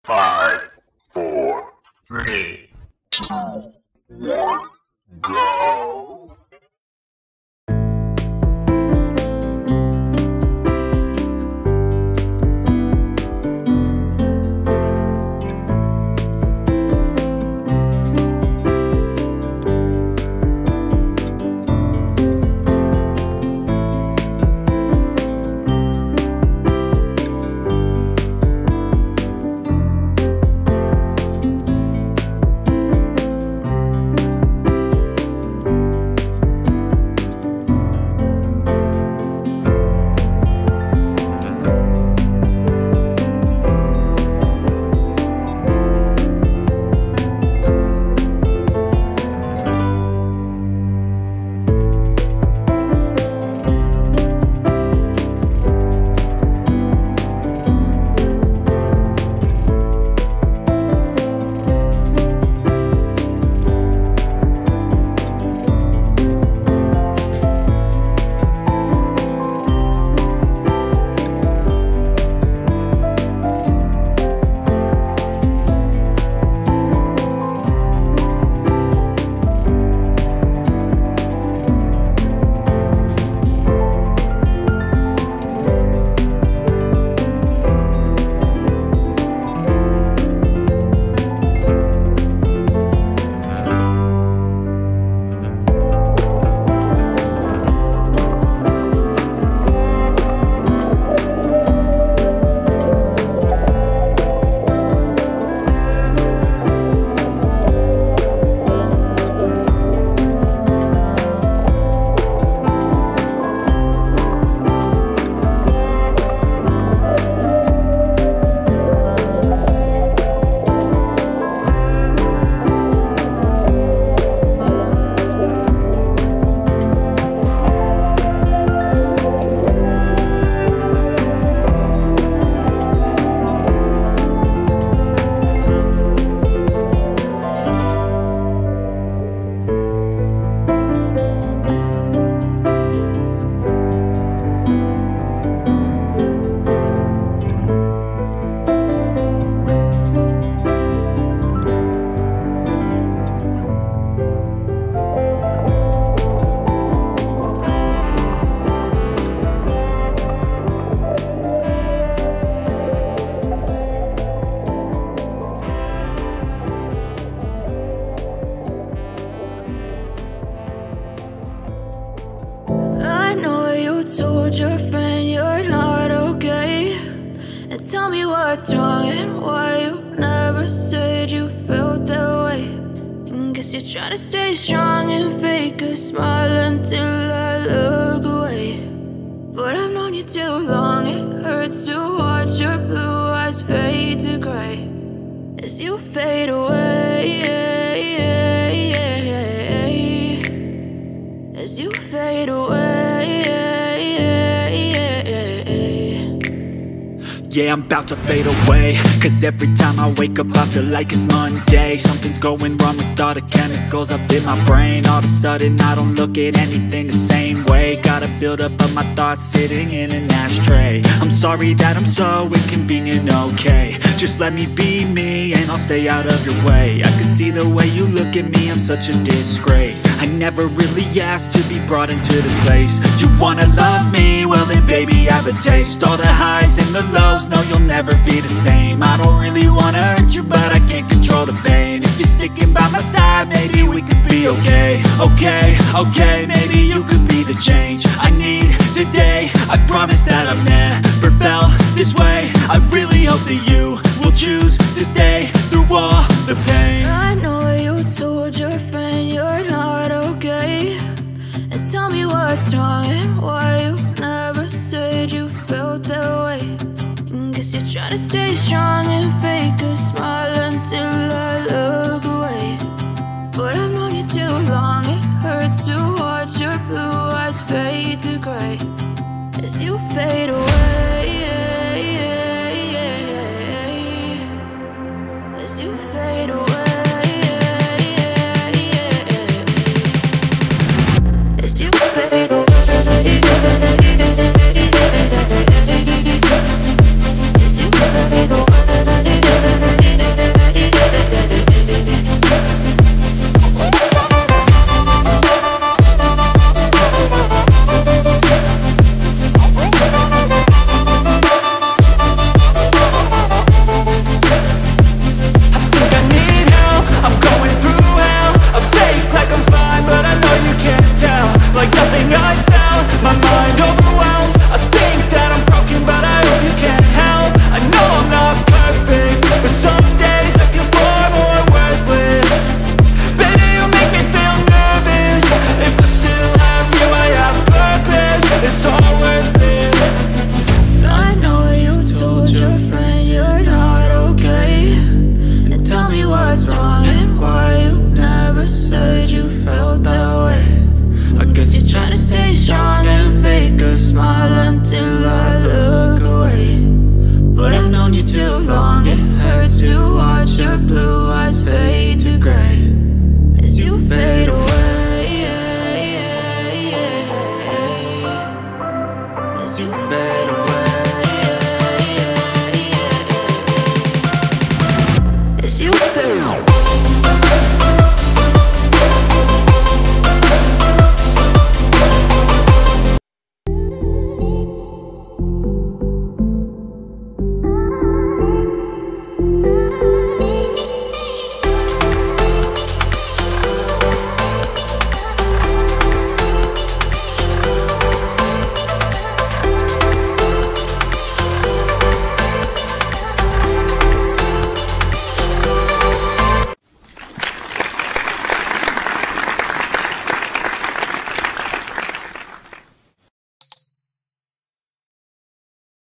5, 4, 3, 2, 1, go! Told your friend you're not okay, and tell me what's wrong and why you never said you felt that way. And guess you're trying to stay strong and fake a smile until I look away. But I've known you too long, it hurts to watch your blue eyes fade to gray as you fade away, as you fade away. Yeah, I'm about to fade away, cause every time I wake up I feel like it's Monday. Something's going wrong with all the chemicals up in my brain. All of a sudden I don't look at anything the same way. Got a buildup of my thoughts sitting in an ashtray. I'm sorry that I'm so inconvenient, okay. Just let me be me and I'll stay out of your way. I can see the way you look at me, I'm such a disgrace. I never really asked to be brought into this place. You wanna love me? Well then baby I have a taste. All the highs and the lows, no, you'll never be the same. I don't really wanna hurt you, but I can't control the pain. If you're sticking by my side, maybe we could be okay. Okay, maybe you could be the change I need today. I promise that I've never felt this way. I really hope that you will choose to stay through all the pain. I know you told your friend you're not okay, and tell me what's wrong and why you never said you felt that way. Guess you're trying to stay strong and fake a smile until I look